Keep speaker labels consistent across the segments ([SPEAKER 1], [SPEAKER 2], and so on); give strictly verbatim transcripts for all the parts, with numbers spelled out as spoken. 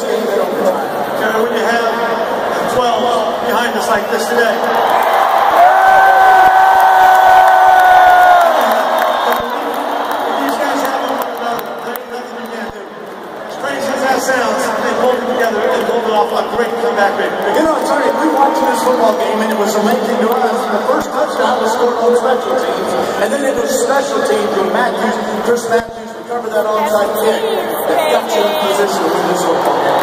[SPEAKER 1] this game in overtime.
[SPEAKER 2] Jerry, when you have twelve behind us like this today, these guys have one another. There ain't nothing you can't do. As crazy as that sounds, they pulled it together and pulled it off a great comeback victory.
[SPEAKER 1] You know, Tony, we watched this football game and it was amazing to us. The first touchdown was scored on special teams, and then it was special teams when Matthews, Chris Matthews recovered that onside kick that got you in position to win this football game.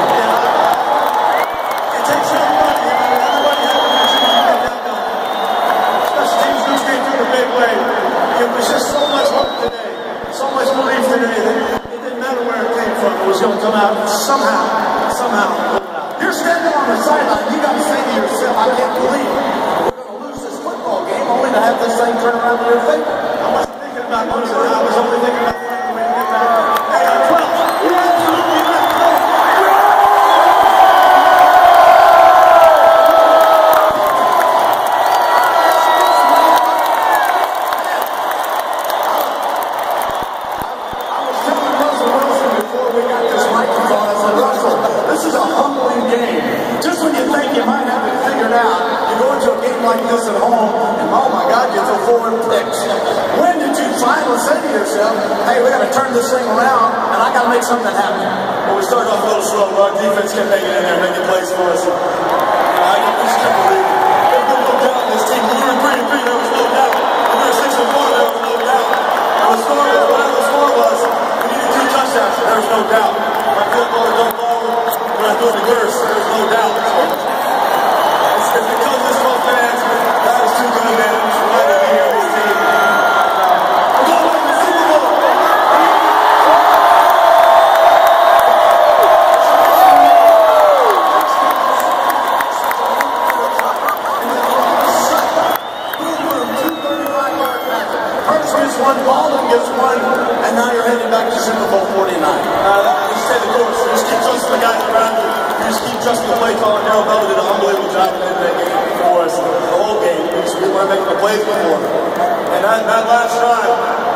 [SPEAKER 2] It takes everybody. Everybody has to make sure you get that done. Special teams goes straight through the big way. It was just so much hope today, so much belief today that it didn't matter where it came from. It was going to come out somehow, somehow.
[SPEAKER 1] You're standing on the sideline. You got to say to yourself, I can't believe we're going to lose this football game only to have this thing turn around in your favor.
[SPEAKER 2] I wasn't thinking about losing. I was only thinking about finding a way to get back. Hey, uh, twelve. You absolutely have to go.
[SPEAKER 1] I was telling Russell Wilson before we got this microphone, I said, Russell, this is a humbling game. Just when you think you might have it figured out, you go into a game like this at home, and oh my God, you throw four picks. When did you finally say to yourself, hey, we got to turn this thing around, and I got to make something happen?
[SPEAKER 3] Well, we started off a little slow. Our defense kept hanging in there, making plays for us. And, you know, I just kept believing. There was no doubt in this team. When we were three and three, there was no doubt. When we were six and four, there was no doubt. And the score, whatever the score was, we needed two touchdowns. There was no doubt. My field goal to go forward, we're not doing the curse. There was no doubt. It's, it's because this whole fans, God is too good, man. It's right to be here on this team. We're going to win the Super Bowl.
[SPEAKER 1] First gets one, Baldwin gets one, and now you're heading back to Super Bowl forty-nine.
[SPEAKER 3] Uh, just stay the course. You just keep trusting the guys around you. You just keep trusting the play caller. Darrell Bell did an unbelievable job in that game for us the whole game. We just we weren't making the plays before. And that, that last drive,